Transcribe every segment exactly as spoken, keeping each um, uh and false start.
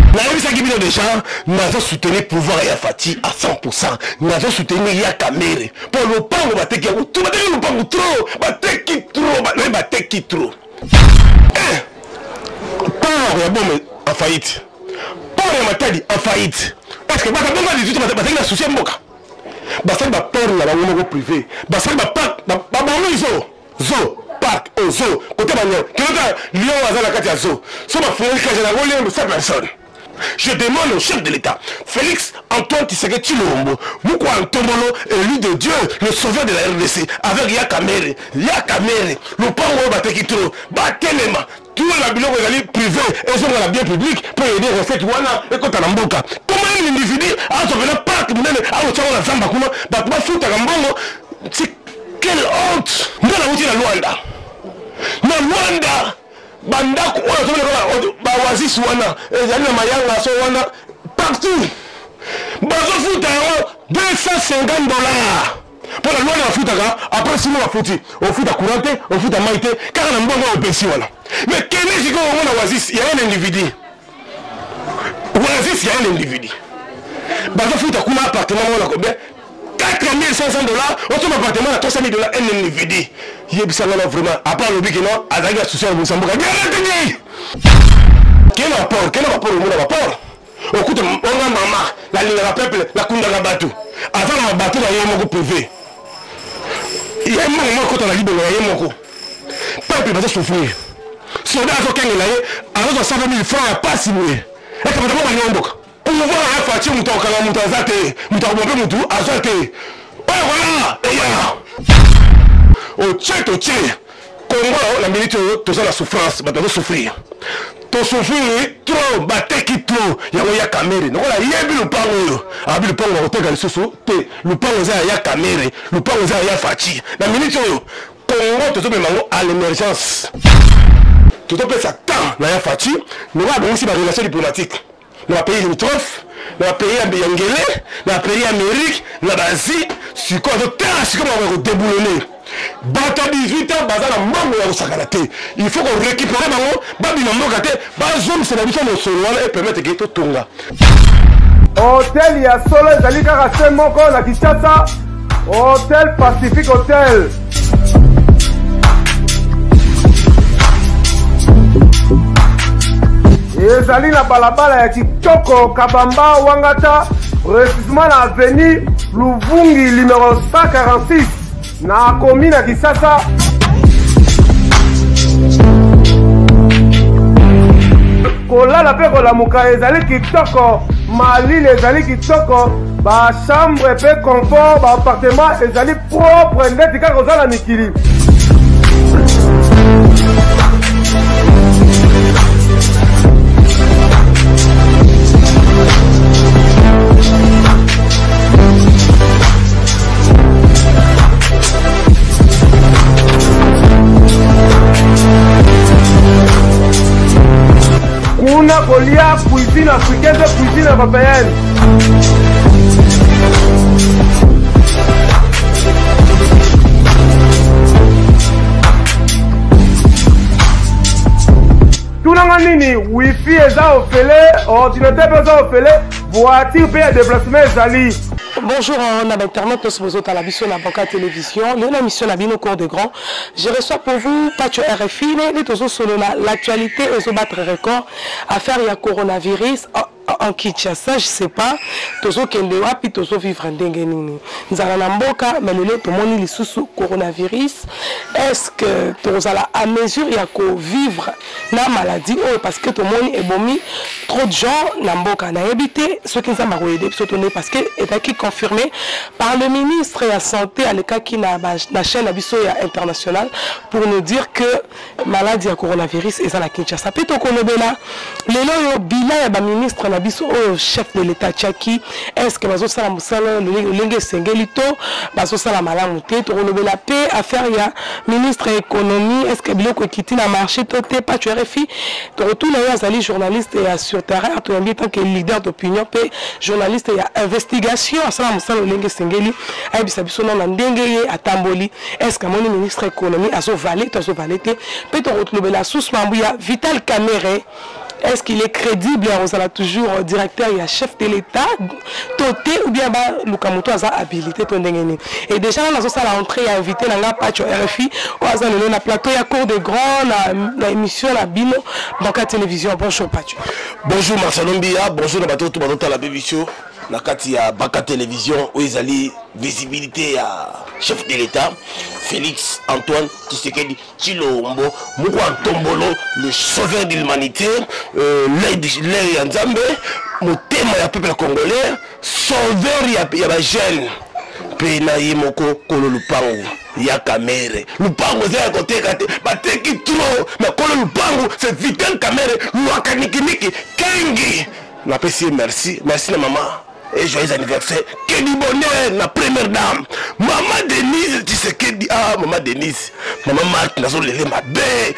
nayebisaki bino déjà nazo soutenir pouvoir ya Fati à cent pour cent nazo soutenir ya Kamere pour lopango bateki ya tout bateki lopango trop bateki trop bateki trop port ya bombe en faillite port ya Matadi en faillite parce que baka bomba dix-huit bateki na souci mboka basali ba port na bango moko privé basali ba parc ba bango iso zo parc au zo côté banyo kilota lion azala kati ya zo so ba fondé kaje na ngolé de cette personne. Je demande au chef de l'État, Félix Antoine Tshisekedi Tshilombo, Moukwa Ntombolo, élu de Dieu, le sauveur de la R D C, avec Ya Kamere, Ya Kamere, le pango Batekitro, Batelema, tout le bilan privé et sur la bien public pour aider les recettes Wana et quand on a mboka. Comment un individu a trouvé la parc, a retiré la zamba, comment, Batma Fouta Gambongo, c'est quelle honte! Nous avons dit la Luanda. La Luanda! Bandako ba wazis wana ezali na mayanga so wana partout bazo futa deux cent cinquante dollars pour la loi na futa après six mois futi au futa courante au futa maite car na mbongo au pesi wana mais kene jiko wana wazis il y a un individu wazis il y a un individu bazo futa kuna appartement wana combien quatre mille cinq cents dollars, autre appartement à trois cent mille dollars, un individu. Il y a vraiment, à part le bic, non, à la social, vous savez, quel rapport, quel rapport au monde rapport? Au coup de on a maman, la ligne de peuple, la cour de la bateau. Avant la bateau, il y a un mot privé. Il y a un moment quand on a dit, il y a un mot. Peuple va souffrir. Soldat, il y a un mot, alors cent vingt mille francs, il n'y a pas si mouillé. Et comme ça, il y a un mot. Pouvoir à Fati Mouton Kala Mouton Zate, Mouton Bombe Moutou, Azate. Ouais, voilà, et là. Au tchèque, au tchèque. Congo, la militaire, tout ça, la souffrance, bah, doit souffrir. To souffrir, trop, bah, t'es qui trop. Y'a un Kamere. Donc, là, il y a un le pango. Ah, le pango, on regarde le sous le pango, il y a Kamere. Le pango, il y a Fati. La militaire, Congo, tout ça, à l'émergence. Tout ça, ça tant, là, il y a Fati. Nous avons aussi des relations diplomatiques. Dans le pays limitrophe, dans le pays Yangele, dans le pays Amérique, dans l'Asie, c'est quoi de terre, c'est comme on va déboulonner. Bata dix-huit ans, bazar la mambo ya sakalate. Il faut qu'on récupère bango, babi na mboka te, bazom c'est la mission de solo et permettre que tout tonga. Hôtel ya solo ezali kaka se moko na Kinshasa, Hôtel Pacific Hotel. ezali na balabala ya Kitoko Kabamba Wangata précisément na avenue Luvungi numéro cent quarante-six na commune ya Kisasa. Kolala pe kolamuka ezali kitoko, malili ezali kitoko, ba chambre pe confort, ba appartement ezali propre ndeti kaka kozala mikili. Kuna kolia cuisine africaine de cuisine européenne. Tunanga nini wifi eza ofele, ordinateur eza ofele, voiture pe ya déplacement ezali. Bonjour, on a l'internet, nous sommes à la mission de la télévision, nous avons mission de la mission au cours de grand. Je reçois pour vous, Patio R F I, l'actualité, aux battre record, affaire il y a coronavirus. En Kinshasa, je ne sais pas, tozo kende wapi tozo vivre ndenge nini. Nzala na mboka, mais le tout le monde sous coronavirus. Est-ce que tozo à mesure il y a ko vivre na maladie oh parce que tout le monde est bomi trop de gens na mboka na habité ceux qui sont aider parce que est qui confirmé par le ministre de la santé à l'état qui na la chaîne abisso internationale pour nous dire que maladie à coronavirus est à la Kinshasa. Peut-on connaître là le bilan ya ministre na biso au chef de l'état Tchaki est-ce que bazo sala musala lenge sengelito bazo sala malamu te to la paix affaire ya ministre économie est-ce que biloko kiti na marché toté pas tu R F I to retourne ya zali journaliste et sur terrain to en tant que leader d'opinion pe journaliste et investigation sala musala lenge sengeli ay bisa biso na ndenge ye atamboli est-ce que mon ministre économie azo valé to azo valé te pe to retourne la sous mambuya Vital Kamere est-ce qu'il est crédible? On a toujours directeur et chef de l'État, Toté ou bien Lukamoto a habilité. Et déjà, on a la rentrée à inviter la Pacho R F I, on a le plateau, il y a cours de grand, la émission, la Bino, dans la télévision. Bonjour Pacho. Bonjour Marcelo Mbia, bonjour Nabato, tout le monde à la télévision. Na kati ya Baka Télévision où ils allaient visibilité à chef de l'État Félix Antoine Tshisekedi Tshilombo Mukwa Tombolo, le sauveur de l'humanité, euh, l'aide ya Nzambe, motema ya peuple congolais, sauveur ya ya ba jeune pena yimoko kolo lupangu ya kamere lupangu za côté kate bateki trop mais kolo lupangu c'est vital kamere lwakanikiniki kengi na pesi merci merci na maman. Et joyeux anniversaire, que du bonheur, la première dame. Maman Denise, tu sais que dit, ah, maman Denise, maman Marthe, nous avons levé ma belle.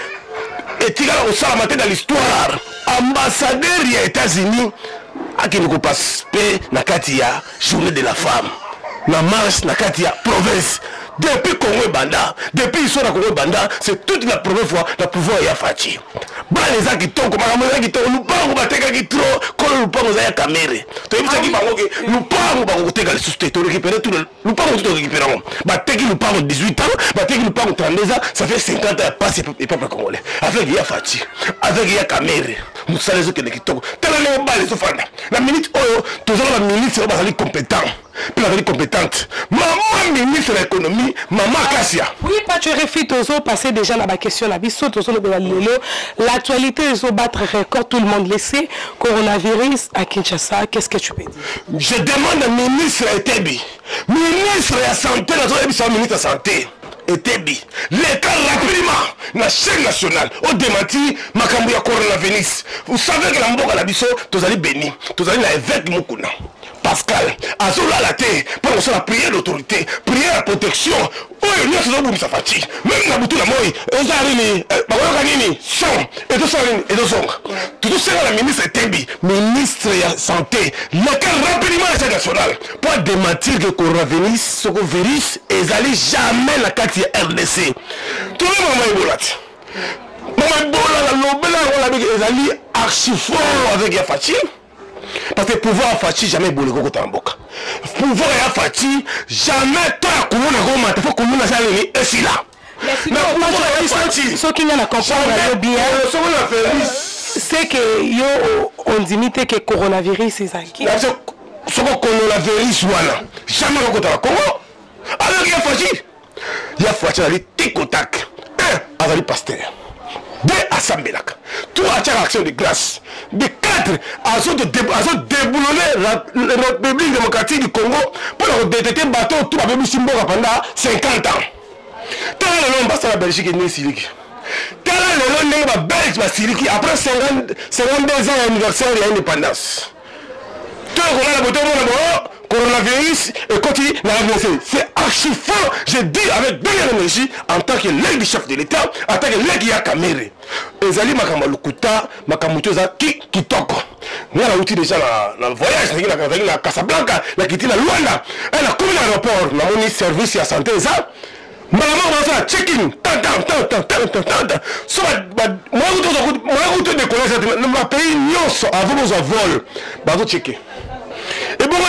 Et tu as aussi la matin dans l'histoire, ambassadeur des États-Unis, à qui nous passe na katia, journée de la femme. Na marche, na katia, province. Depuis Congo Banda, depuis l'histoire de Congo Banda, c'est toute la première fois le pouvoir est Fati. Bah les gens qui tombent, comme les gens qui tombent, nous parlons de qui trop, quand nous parlons de la caméra. Tu vois, nous parlons de la société, nous récupérons tout le nous parlons de récupérer. Bah, tu nous parlons de dix-huit ans, bah, tu nous parlons de trente-deux ans, ça fait cinquante ans, passé les peuples congolais. Avec il y a Fati, avec il y a caméra, nous savons les autres qui tombent. Tellement les balles, les offrandes. La minute, oh, toujours la minute, c'est pas compétent. Puis la compétente. Maman ministre de l'économie, maman Kassia. Oui, pas tu réfléchis, Tozo, passer déjà dans la question, la biso, Tozo, l'actualité, ils ont battre record, tout le monde le sait. Coronavirus à Kinshasa, qu'est-ce que tu peux dire? Je demande au ministre Etebi, ministre de la Santé, la ministre de la Santé. Etebi, l'État rapidement, la chaîne nationale, au démenti, Makambuya coronavirus. Vous savez que la mboka la biso, tous allez béni, tous allez la évêque Mukuna. Pascal, Azola la terre, pour la prière d'autorité, prière à protection. Oh, il y a ce dont vous ça fatigue. Même la boutique la moi, et ça arrive, Bawaganini, son, et tout ça, et tout ça. Tout ça, la ministre Etebi, ministre de la Santé, l'État rapidement la chaîne nationale, pour démentir que le coronavirus, ce virus, ils n'allaient jamais la carte R D C. Tout le monde est bolat. Maman Bola, la Nobel, ils allaient archi fort avec Yafati. Parce que pouvoir Fati jamais boule go tamboka. Pouvoir ya Fati jamais toi kumuna go mata faut kumuna ça ni et si là. Mais si ce qui n'a comprendre bien c'est que yo on dit que coronavirus c'est ça qui. Ce que coronavirus voilà. Jamais go ta Congo. Alors ya Fati. Ya Fati ali tic au tac. Un avec pasteur. Deux assemblées. Trois actions de grâce. De quatre actions de déboulonner la République démocratique du Congo pour détecter le bateau tout le monde pendant cinquante ans. Tel est le nom de la Belgique et Siliki. Tel est le nom de la Belgique et Siliki après cinquante-deux ans d'anniversaire de l'indépendance. Tout le monde a le coronavirus et continue dans l'anniversaire. C'est archi fort, je dis avec dernière énergie, en tant que l'aide du chef de l'État, en tant que l'aide de Kamere. Et Zali Makamalukuta, Makamutoza, qui Kitoko. Nous avons outil déjà dans le voyage, nous avons la Casablanca, la quitté la Luanda, elle a commis l'aéroport, nous avons mis service à santé, ça. Maman, on va faire check-in, tant, tant, tant, tant, tant, tant, tant. Soit, moi, vous avez décollé, le pays, nous, avant nos vols, bah, vous checker. Et bon,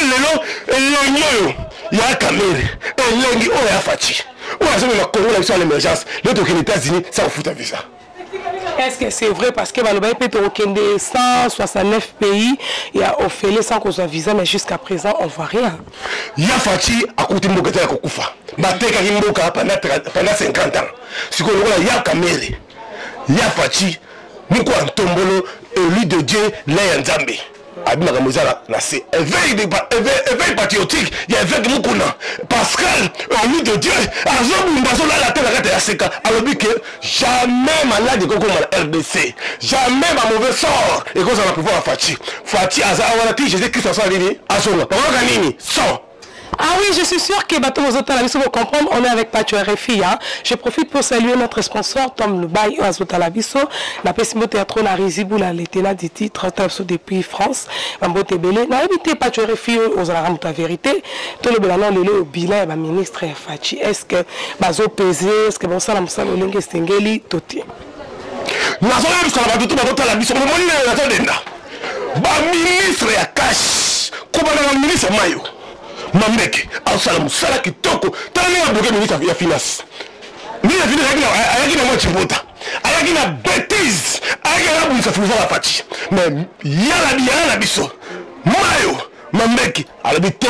il y a un caméra, et il y a un Fati. On a jamais la Congo, la l'émergence, l'autre aux États-Unis, ça vous fout un visa. Est-ce que c'est vrai parce que Balobaï peut au cent soixante-neuf pays, il y a offert sans qu'on soit visa, mais jusqu'à présent, on ne voit rien. Il y a Fati à côté de Mokata Kokufa. Bateka Kimboka pendant cinquante ans. Si il y a caméra, il y a Fati, nous quoi, Tombolo, élu de Dieu, Léa Nzambe. Abima Gamozala, c'est éveil patriotique, il y a éveil Mukuna. Pascal, au nom de Dieu, la terre la Seka, alors que jamais malade de Congo R D C, jamais ma mauvais sort, et qu'on va pouvoir Fati. Fati, Azawati, Jésus-Christ, à son avis, à son avis, sans. Ah oui, je suis sûr que bateau aux autres vous comprendre, on est avec Pacho R F I. Hein. Je profite pour saluer notre sponsor, Tom Lubaï, Azota Labiso, la Pessimo Théâtre, la Rizibou, la Létena des titres, depuis France, Mambote Belé. N'a habité Pacho R F I aux Alaram ta vérité. Tout le belanon, le bilan, le ministre Fachi. Est-ce que Bazo pesé, est-ce que bon ça, la moussa, le lingue stengeli, toti? nazoyebisaka bato to bazotala biso momoni nazodenda baministre ya cash kobana na ministre mayo Mambeke azosala mosala kitoko tala ndenge abloke ministre ya finance ministre ya finance ayaki na mwa chibota ayaki na bêtise ayaki na bundisa filosofe ya faci mais yala biyala na biso mayo Mambeke alobi te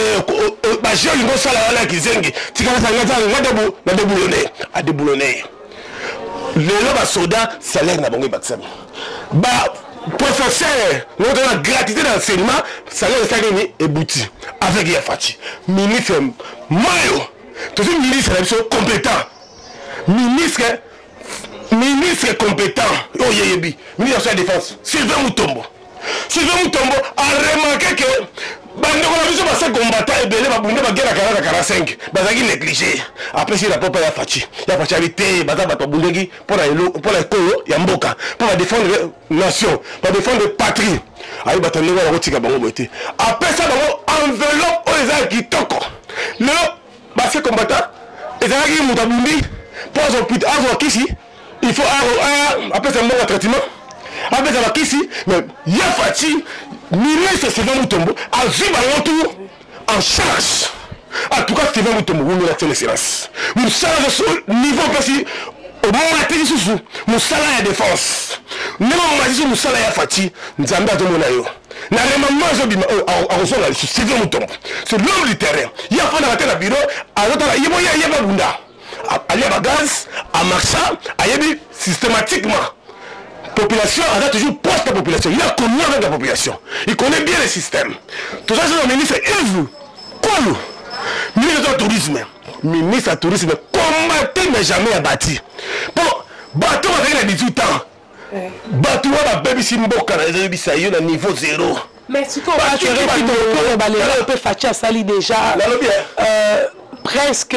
bagé olingo osala wana ya kizenge tikala na deboulone adeboulone lelo basoda salaire na bango ebakisami ba professeur nous avons la gratuité d'enseignement salaire de ça et bouti avec Yafati ministre Mayo tout ce ministre compétent ministre ministre compétent oh yebi ministre de la défense Sylvain Mutombo Sylvain Mutombo a remarqué que bande ko la biso ba se combattant et belé ba bunda ba guerre à quarante-cinq bazaki négligé après si la papa ya Fachi ya Fachi habité baza ba bundegi pour la pour la kolo ya mboka pour la défendre nation pour défendre patrie ayi batandeko la rotika bango boité après ça bango enveloppe aux gens qui toko le ba se combattant ezalaki mutabundi pour hôpital avoir kisi il faut après ça un traitement après ça va kisi mais ya Fachi ministre Sylvain Mutombo a vu un retour en charge. En tout cas, Sylvain Mutombo, vous me le silence. Vous savez ce niveau précis. Au moment où vous sous nous salaire à défense. Nous avons dit nous salaire à Fati. Nous avons dit mon aïe. Nous avons dit à recevoir le Sylvain Mutombo. C'est l'homme du terrain. Il y a pas dans le bureau. Il y a pas bunda. Il y a pas gaz. À Marsa. Il y a systématiquement. Population, elle a toujours proche de la population. Il a connu avec la population. Il connaît bien le système. Tout ça, c'est le ministre Yves Koulou. Ministre du tourisme. Ministre du tourisme. Combattre mais jamais abattu. Bon, bateau avec les dix-huit ans. Bateau avec la baby Simboka, à niveau zéro. Mais si on tu on peut faire ça déjà presque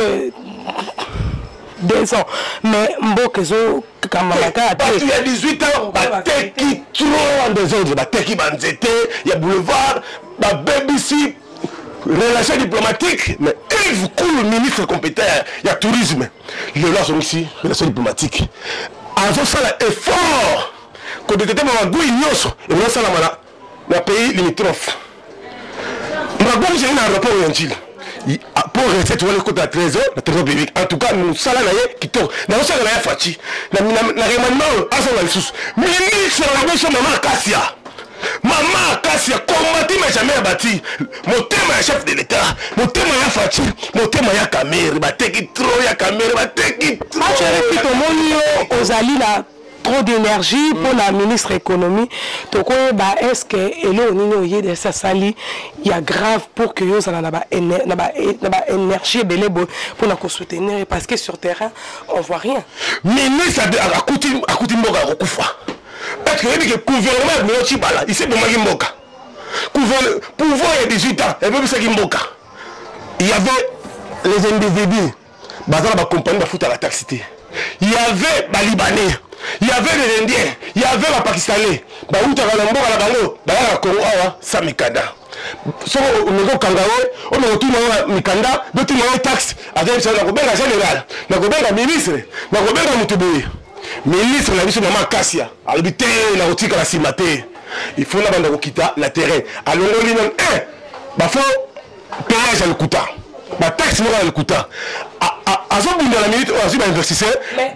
deux ans. Mais Mbokezo, quand il y a dix-huit ans, il y a trop en désordre. Il y a boulevard, il y a B B C, relations diplomatiques. Mais Yves Koulou, ministre compétent, il y a tourisme. Les relations ici, relations diplomatiques. En faisant l'effort, quand on était dans le goût, il y a un pays limitrophe. Nous avons un rapport au pour rester sur le côté de la trésor, le trésor public. En tout cas, nous sommes là qui tournent. Nous sommes là Fati. Nous sommes là à son sous. Ministre de la mission Maman Kassia. Maman Kassia combattu mais jamais abattu. Mon thème est chef de l'État. Mon thème est Fati. Mon thème est Kamere. Bateki trop ya Kamere. Bateki trop. Je répète au monde aux alliés là. Trop d'énergie pour la ministre économie. Donc, est-ce que et ça sali il y a grave pour que nous ayons énergie pour nous soutenir parce que sur terrain on voit rien. Ministre a coûté a coûté mboka okufa. Parce que le gouvernement est chibala, il sait bomaki mboka. Pouvoir il y a dix-huit ans, et même ça qui mboka. Il y avait les individus, bazala ba compagnie ba foot à la taxité. Il y avait les Libanais, il y avait les Indiens, il y avait les Pakistanais. Bah où tu as le Mboka la Bango, bah là Congo awa ça Mikanda. So on est Kangawe, on est tout le Mikanda, d'autres les taxes. Avec ça on a général, on a ministre, on a Mutuboui. Ministre la mission Maman Kassia, habité la route à la Simaté. Il faut la bande quitter la terrain. Alors on dit non un, bah faut péage à le coûta. Bah taxe moi à le coûta. À ce bout de la minute, on a dit investisseur. Mais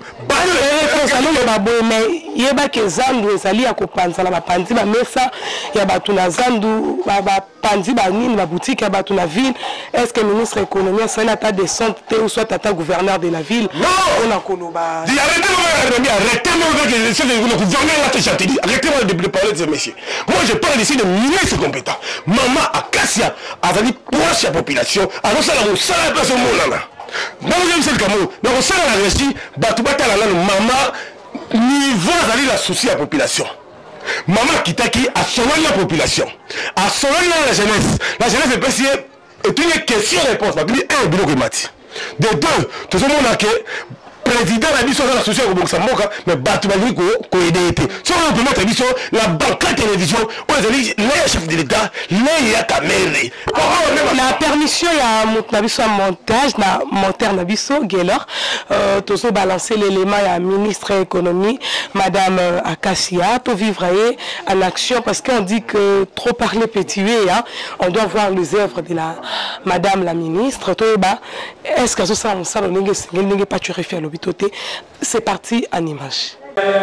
il y a des gens qui sont allés à Kopanza, la Panzi, la Messa, il y a des Zandu, la Panzi, la Nine, la boutique, il y a des ville. Est-ce que le ministre de l'économie, c'est un tas de santé ou soit un gouverneur de la ville? Non! On a Koloba. Arrêtez-moi le gouverneur là que j'ai dit. Arrêtez-moi de parler de ce monsieur. Moi, je parle ici de ministre compétent. Maman Akassia a dit proche la population. Alors, ça, ça, ça, place au monde là. Dans le seul Cameroun, dans le seul la Russie, Batubata la maman niveau d'aller la souci à la population. Maman Kitaki a sauvé la population, a sauvé la jeunesse. La jeunesse est passée et une question réponse. Bah, un bureau de mati. De deux, tout le monde a que président na biso na associé ko boksa mboka mais bato bali ko ko aider té so on peut mettre biso la banque la télévision on les les chefs de l'état les ya kamere la permission ya na biso montage na monteur na biso Gelor euh tozo balancer l'élément ya ministre économie madame Akassia pour vivre en action parce qu'on dit que trop parler peut tuer hein. On doit voir les œuvres de la madame la ministre Toba est-ce que ça on ça n'engage n'engage pas tu refais à l'hôpital. C'est parti en image.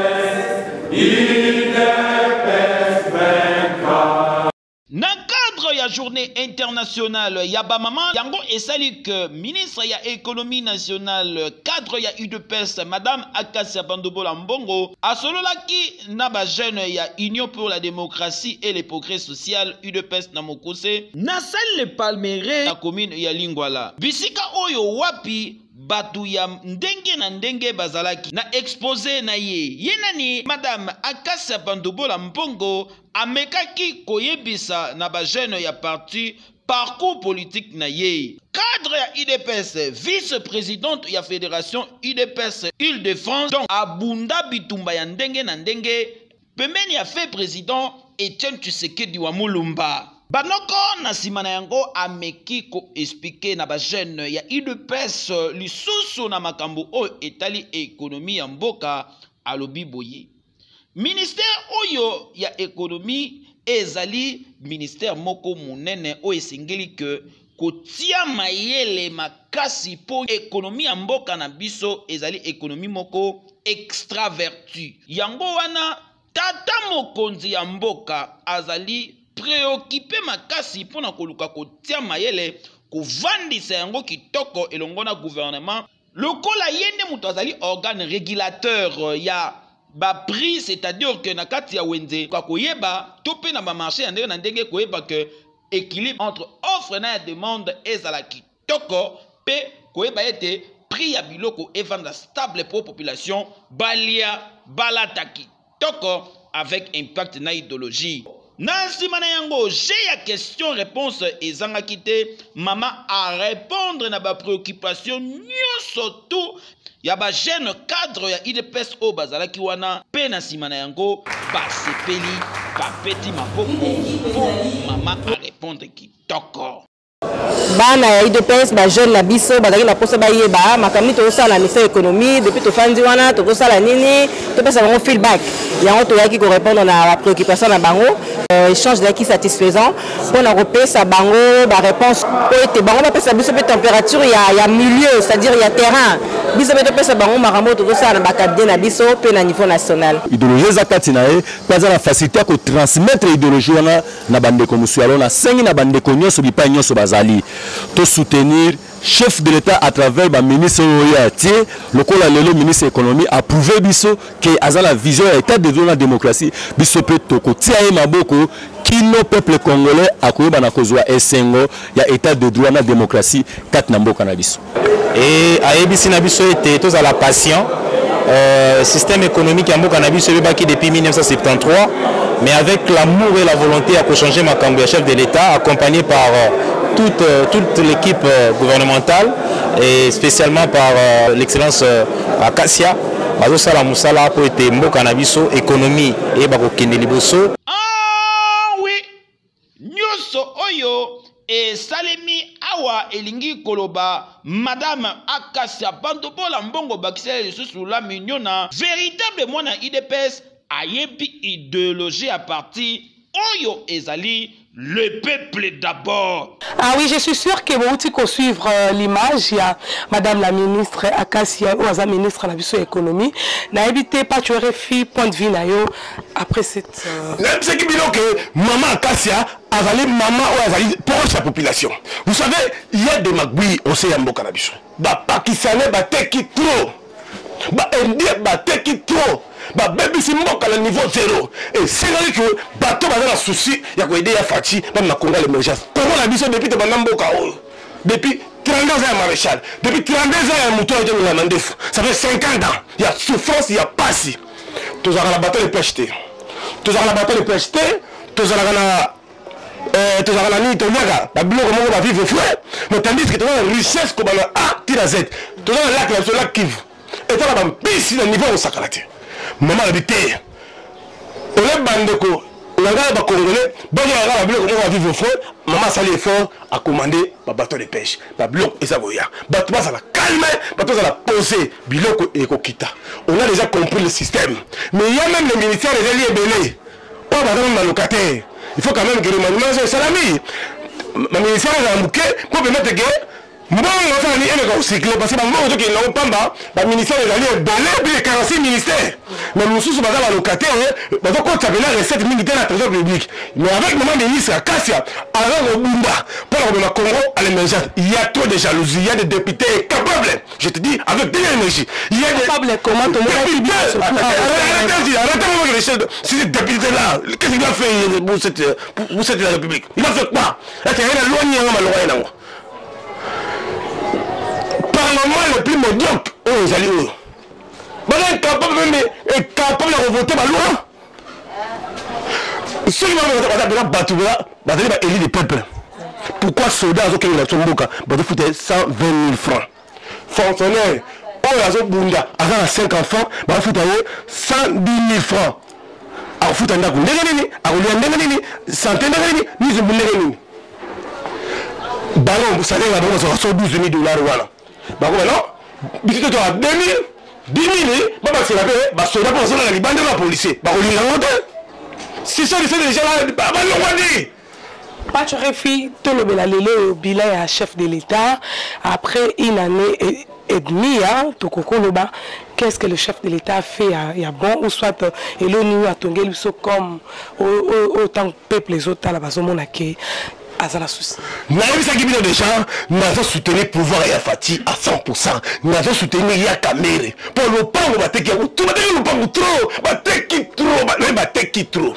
Na cadre ya journée internationale ya ba maman yango esali que ministre ya économie nationale cadre ya U D P S madame Akassia Bandobola Mbongo asololaki na ba jeune ya Union pour la démocratie et le progrès social U D P S na Mokose na salle le Palmeraie la commune ya Lingwala bisika oyo wapi batu ya ndenge na ndenge bazalaki na exposé na ye yenani madame Akassia Bandobola Mbongo amekaki koyebisa na ba jeune ya parti parcours politique na ye cadre ya U D P S vice-présidente ya fédération U D P S Île-de-France donc abunda bitumba ya ndenge na ndenge pembeni ya fait président Etienne Tshisekedi wa Mulumba banoko na simana yango ameki ko expliquer na ba jeune ya U D P S lisusu na makambo o etali économie ya mboka alobi boye ministère oyo ya économie ezali ministère moko munene o esengeli que kotia mayele makasi po économie ya mboka na biso ezali économie moko extraverti yango wana tata mokonzi ya mboka azali préoccupé makasi pona koluka kotia mayele kovandisa yango kitoko elongo na gouvernement lokola yende muto azali organe régulateur ya ba prix c'est-à-dire que na kati ya wenze kwa koyeba to pe na ba marché ya ndenge na ndenge koyeba que équilibre entre offre na demande ezala kitoko pe koyeba ete prix ya biloko evanda stable pour population balia balata kitoko avec impact na idéologie. Nansi mana yango, j'ai ya question réponse ezanga kite mama à répondre na ba préoccupation nyoso tout ya ba jeune cadre ya I D P S o bazala ki wana pe na simana yango ba sepeli ba petit maboko pour mama à répondre kitoko. Bana ya I D P S ba jeune na biso bazaki na posa ba yeba makamni to sala na ministère économie depuis to fandi wana to sala nini to pesa bango feedback yango to yaki ko répondre na la préoccupation na bango euh, échange de qui satisfaisant pour na repesa bango ba réponse po ete bango ba pesa biso pe température ya ya milieu c'est-à-dire ya terrain biso pe to pesa bango makambo to sala na ba cabinet na biso pe na niveau national idéologie za kati na e pas la facilité ko transmettre idéologie wana na bande ko musualo na sengi na bande ko nyoso bipa nyoso bazali to soutenir chef de l'État à travers le ministre le col le ministre économie approuvé biso que à la vision état de la démocratie biso peut toko tia maboko qui nos peuple congolais a koyeba na kozwa esengo ya état de droit na démocratie kat na mboka na biso et ayebisi na biso ete to za la patient euh, système économique ya mboka na biso baki depuis mille neuf cent soixante-treize mais avec l'amour et la volonté à changer makambo ya chef de l'État accompagné par euh, toute, euh, toute l'équipe euh, gouvernementale et spécialement par euh, l'excellence euh, Akassia bazo sala musala po ete mboka na biso économie et bako kende liboso. Ah oui nyoso oyo et salemi awa elingi koloba madame Akassia Bandobola Mbongo bakisele sous la mignona véritable mwana I D P S ayebi idéologie à partir oyo ezali le peuple d'abord. Ah oui, je suis sûr que vous allez suivre euh, l'image. Il y a madame la ministre Akassia, ou la ministre de la économie. N'a évité pas tu aurais fait point de vue après cette. C'est qui dit que maman Akassia a valé maman ou a valé pour sa population. Vous savez, il y a des magouilles au Séyambo Cannabis. Bah Pakistanais, bah teki trop. Bah Indien, bah teki trop. Bah baby c'est mon à niveau zéro et c'est là que bateau va dans souci il y a quoi aider à Fati même na Congo l'émergence comment la mission depuis de Banamboka depuis trente-deux ans maréchal depuis trente-deux ans un mouton de la Mandef ça fait cinquante ans il y a souffrance il y a passé tous à la bataille de pêcher tous à la bataille de pêcher tous à la euh tous à la nuit ton yaga la bloc comment on va vivre frère mais tandis que tu as une richesse comme le A tire Z tous à la lac la lac Kivu etala bampisi na niveau osakala te mama alobi te ole bandeko nanga bakongolais bakeyaka babiloko moko bavivre fort mama asali effort acommande babateau de pêche babiloko eza koya bato bazala calme bato bazala posé biloko ekokita on a déjà compris le système mais il y a même le ministère ezali ebele oyo baza même balocataire il faut quand même que remaniement esalami baministère ezala moke mpo permettre ke mbongo azala ni eleka ocycle parce que bambongo tokende nango pamba baministère ezali ebele bile quarante-six ministère mais mosusu baza balocataire bazokotisa pena recette mingi te na trésor public mais avec mama ministre akasia aza kobunda mpona kobema congo à l'émergence il y a trop de jalousie il y a des députés capables je te dis avec de l'énergie il y a des capable comment tout le monde arrêtez si ce député là qu'est-ce qu'il a fait pour cette pour cette république il a fait quoi là c'est rien loin ni malheureux nango parlement le plus médiocre oyo ezali oyo baza incapable même incapable ya kovote baloi soki baza pena bato bazali baéli du peuple pourquoi soldat azokengela so mboka bazofuta cent vingt mille francs fonctionnaire oyo azobunda aza na cinq enfants bazofuta ye cent dix mille francs akofuta ndako ndenge nini akolia ndenge nini sante ndenge nini nizumbu ndenge nini bango salaire na bango bazoka so douze mille dollars wana bango maintenant biso to a deux mille dix mille babakisela mpe basoda mpo bazolala libanda na policier bakolinga ngo te si ça lisait déjà là balongwa nde Pachorefi tolobela lelo bilan ya chef de l'État après une année et, et demie hein tokokoloba qu'est-ce que le chef de l'État a fait il y a bon ou soit et l'onu a tongeli so comme autant peuple les autres là bazomona ke azala souci nayebisaki bino déjà nazo soutenir pouvoir ya Fati à cent pour cent nazo soutenir ya Kamere pour le pango bateki ya tout bateki le pango trop bateki trop bateki bateki trop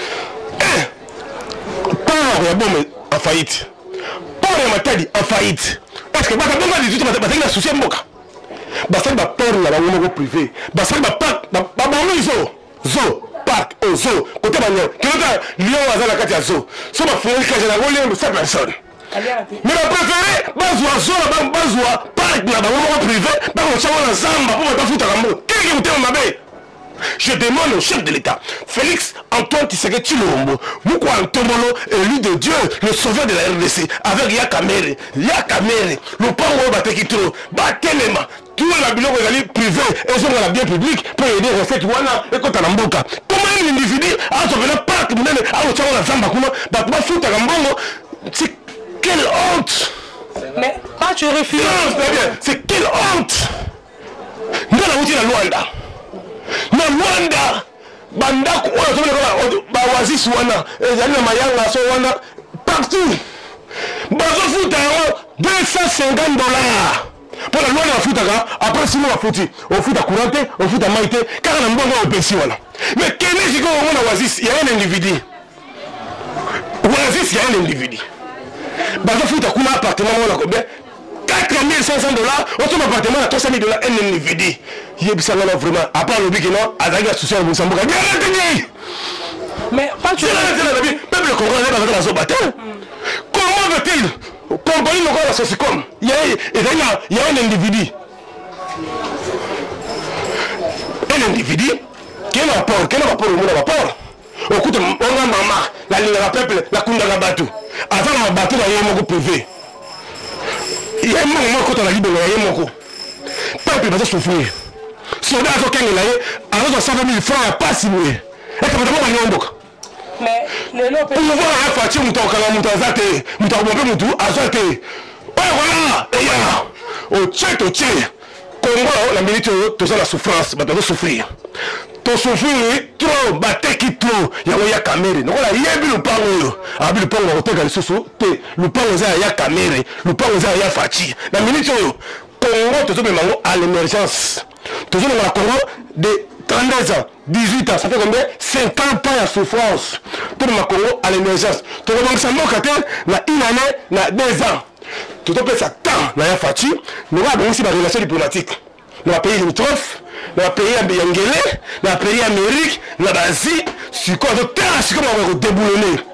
port ya bombe en faillite port ya Matadi en faillite parce que bata bomba dix-huit bateki na souci mboka basali ba port na bango moko privé basali ba parc ba bango iso zo parc au zoo côté banyo kilota lion azala kati ya zoo so ba fungeli kaje na ngoli sa personne mais ba préféré bazwa zoo ba bazwa parc na bango moko privé ba ko chawa na zamba pour batafuta kambo kiki mutema mabe. Je demande au chef de l'État, Félix Antoine Tshisekedi Tshilombo, Moukou Antombolo, élu de Dieu, le sauveur de la R D C, avec Yakamere, Yakamere, le pango Batekitro, Batelema, tout le bilan est privé, et sont dans la bien public, pour aider les recettes Wana et Kota Namboka. Comment un individu a sauvé le parc, a sauvé la Zamba, Batma Fouta Rambongo, c'est quelle honte! Mais pas tu refuses. C'est quelle honte! Nous avons dit la Luanda. Na Rwanda bandako oyo tobele ba oasis wana ezali na mayanga so wana partout bazofuta yango deux cent cinquante dollars pour la loi na futaka après six mois futi ofuta courant te ofuta mai te kaka na mbongo opesi wana mais kene jiko na oasis il y a un individu oasis il y a un individu bazofuta kuna appartement wana combien quatre mille cinq cents dollars, autre appartement à trois cent mille dollars, un individu. Il est vraiment, à part le bic, non, à la social, vous savez, mais pas tu le peuple congolais avec la zone. Comment veut-il comparer encore la société comme il y a un individu. Un individu qui est un rapport, qui est un rapport au monde rapport. Au coup de on a maman, la ligne la peuple, la kunda la bateau. Avant la bateau, il y a un mot privé. Il y a un moment quand on a libéré, il y a un moment. Peuple va souffrir. Soldat a aucun lien, alors on cent mille francs à pas signer. Et comment on va y en mais le nom peut pouvoir à Fati Mouton Kala Mouton Zate, Mouton Bombe Moutou, Azate. Ouais, voilà, et là, au tchèque, au tchèque. Congo, la militaire, tout ça la souffrance, bah, doit souffrir. To souffrir trop, battre qui trop, il y a caméra. Donc là, il y a le pango, ah le pango, on t'a sous le pango il y a caméra, le pango il y a Fati. La militaire, Congo, tout ça même à l'émergence. Tout ça dans la Congo de trente-deux ans, dix-huit ans, ça fait combien? cinquante ans de souffrance. Tout le Congo à l'émergence. Tout le monde s'en moque à une année, na deux ans. Tout le monde ça temps, na ya Fati. Nous avons aussi des relations diplomatiques. Dans le pays limitrophe, dans le pays Yangele, dans le pays Amérique, dans l'Asie, c'est quoi de terre, c'est comme on va déboulonner.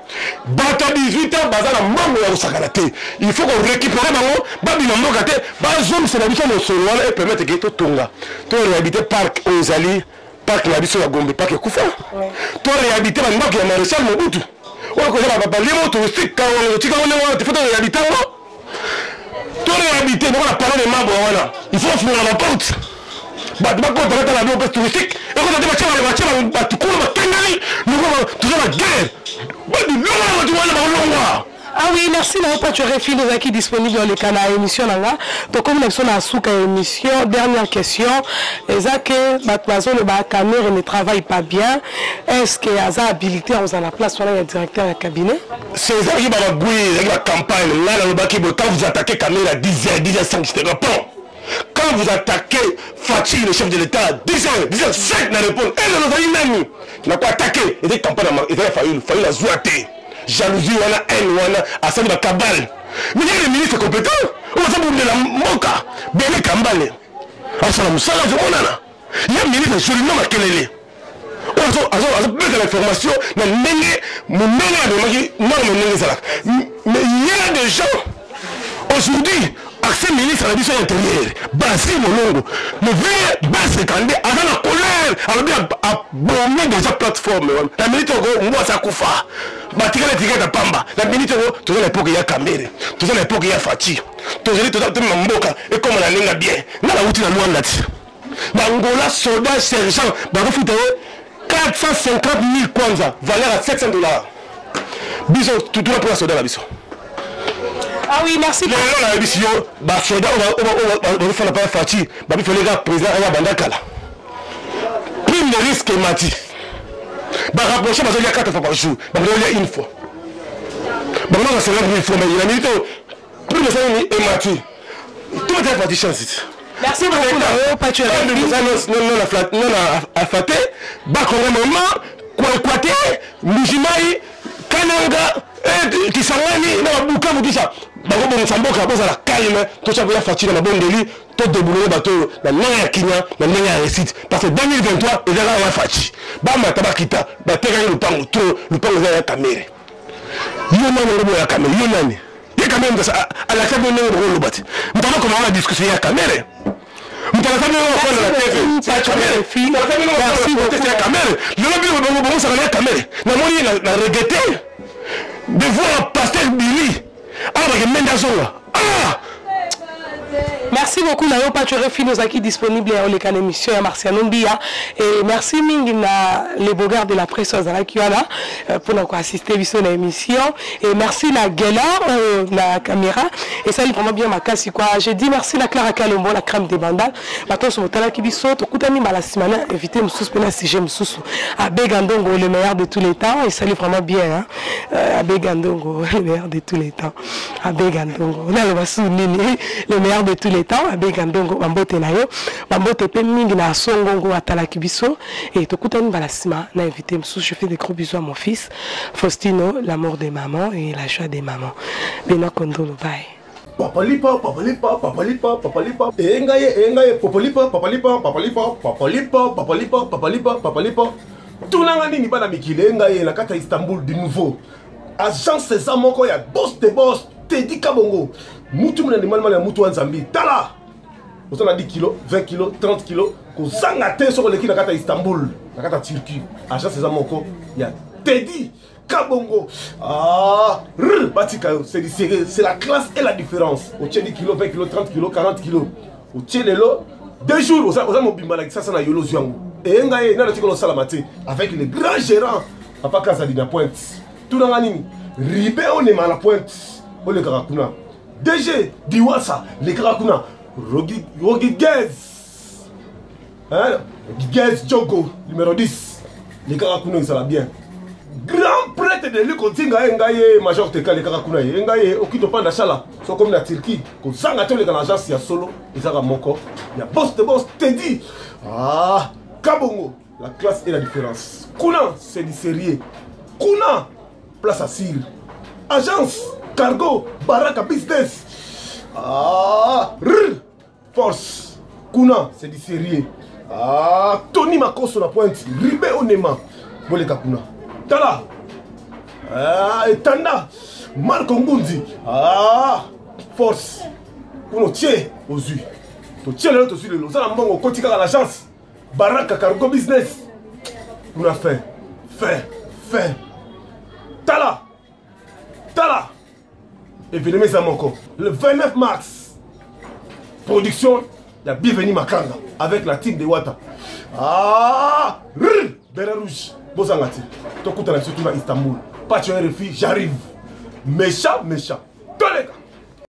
bato dix-huit ans baza na mbongo ya kosakana te il faut qu'on récupère bango babima mboka te bazomisela biso mosolo wana epermettre ke totonga to réhabite parc oyo ezali parc na biso ya Gombe parc ekufa to réhabite bandako ya Maréchal Mobutu oyo kozala babalimo touristique tika ngo ndenge wana te fo to réhabite ngo to réhabite ndenge na parole de mabwa wana il faut ofungola baporte bato bakota batala bio mpe touristique ekota te batia batukulu batangani toza na guerre badilonga bato wana bakolongwa. Ah oui, merci d'avoir pas tu refilé qui est disponible dans le canal émission là. Donc comme nous sommes à souka émission, dernière question, est-ce que Batmazo le ba caméra ne travaille pas bien? Est-ce que Aza habilité on a la place sur le directeur du cabinet? C'est ça qui va gouiller la campagne là le baki quand vous attaquez caméra à dix heures, dix heures cinq je te réponds. Quand vous attaquez Fatih, le chef de l'État, dix heures, dix heures cinq n'a répondu. Et le Nozali même, n'a pas attaqué. Il était campagne, il avait failli, failli la zouater. Jalousie, wana, haine, wana, asali ba kabale. Mais il y a les ministres compétents. On va s'abonner la moka. Bébé Kambale. Asala Moussala, je m'en il y a un ministre, je lui nomme à Kelele. On va mettre l'information, mais n'est mon ménage, non, mais il y a des gens, aujourd'hui, accès ministre à la mission intérieure, Bassi Molongo, le vrai Bassi Kandé, avant la colère, alors bien à bomber déjà plateforme. La minute où moi ça koufa, batika la tigre de Pamba, la minute où toujours l'époque il y a Kamere, toujours l'époque il y a Fatih, toujours l'époque il y a Mboka, et comme on a l'enga bien, là la route la loi là-dessus. Bangola, soldat, sergent, Baroufite, quatre cent cinquante mille kwanza, valeur à sept cents dollars. Bison, tout le monde pour la soldat la bison. Ah oui, merci. Les gens la mission, bah soldat, on va faire la part Fatih, bah il faut les gars président à Bandakala. Prime de risque et mati. Bah rapprocher, bah il y a quatre fois par jour, bah il y a une fois. Bah moi c'est là une fois, mais il a milité plus de cinq minutes et mati. Tout est Fatih chance. Merci beaucoup. Pas tu as non non la flat, non la afaté, bah quand maman, quoi équaté, Mujimai, Kananga. Eh, Kisangani, na buka mudisha. Bango bon samboka boza la calme, to cha boya Fatih na bondeli, to débouler bateau na nanga ya Kenya, na nanga ya récite parce que deux mille vingt-trois il y a la Fatih. Ba mataba kita, ba teka le pango trop, le pango za ya caméra. Yo nani robo ya caméra, yo nani. Ya caméra ndasa ala sabu nani robo lo bati. Mtaka koma na discussion ya caméra. Mtaka sabu nani robo la T V, sa caméra fi. Mtaka sabu nani robo la caméra. Le lobby robo bon ça la caméra. Na moni na regretter de voir Pasteur Billy. Ah, ah! Merci beaucoup, Nayo Pachurefi, nous acquis disponible à l'école émission à Marciano Mbia. Et merci Mingina, les beaux gars de la presse à la Kiwana, pour nous assister à l'émission. Et merci la Guéla, euh, la caméra. Et ça, il vraiment bien ma casse. J'ai dit merci la Clara Kalombo, la crème des bandales. Maintenant, sur votre qui biso, tout coup, la semaine, évitez me suspendre si j'aime sous. À Begandongo, le meilleur de tous les temps. Et ça, il vraiment bien. Hein? Euh, à Begandongo, le meilleur de tous les temps. À Begandongo, on a le meilleur de tous les temps. À Begandongo, Bambote Nayo, Bambote Pe Mingi na Songongo Atala Kibiso. Et tout coup, la semaine, on a invité me sous. Je fais des gros bisous à mon fils, Faustino, l'amour des mamans et la joie des mamans. Benoît Kondolo, bye. Papalipa, papalipa, papalipa, papalipa. Engaye, engaye, papalipa, papalipa, papalipa, papalipa, papalipa, papalipa, papalipa. Tunangani ni bana mikile engaye la kata Istanbul de nouveau. Agence César moko ya boss de boss, Teddy Kabongo. Mutu muna ni malmal ya mutu wa Nzambi. Tala. Vous avez dix kilos, vingt kilos, trente kilos. Ko zanga te sur le ki na kata Istanbul, la kata Turquie. Agence César moko ya Teddy Kabongo. Ah, c'est la classe et la différence. Au tient dix kilos, vingt kilos, trente kilos, quarante kilos. Au tient les lots. Deux jours, vous avez mon bimba, ça c'est la yolo zyango. Et un gars, il y a un salamate avec le grand gérant. Papa Kazali na pointe. Tout dans la ligne. Ribé on est mal à la pointe. On le Karakuna. D G, Diwasa, les Karakuna. Rogi Gez. Hein? Gez Djogo, numéro dix. Les Karakuna, ça va bien. Grand prêtre de lui continue à engager major Teka les Karakuna. Engager au Kito Panda Chala. C'est comme la Turquie. Quand Zanga tous les l'agence, il y a solo. Il y a Moko. Il y a boss de boss. Teddy. Ah, Kabongo. La classe et la différence. Kuna, c'est du sérieux. Kuna, place à Sir. Agence, cargo, baraka business. Ah, rrr, force. Kuna, c'est du sérieux. Ah, Tony Mako sur la pointe. Ribé Onema. Boleka Kuna. Tala. Ah, etanda Marco Ngunzi. Ah, force. Pour tirer aux yeux. Tu tiens le autre sur le lot. Ça, on va continuer à la chance. Baraka Cargo Business. On a fait. Fait. Fait. Tala. Tala. Et venez ça mon corps. Le vingt-neuf mars. Production. Il y a bienvenue Makanga. Avec la team de Wata. Ah. Beret rouge. Bosangati. Tu écoutes la surtout à Istanbul. Pas tu es un refus, j'arrive. Méchant, méchant.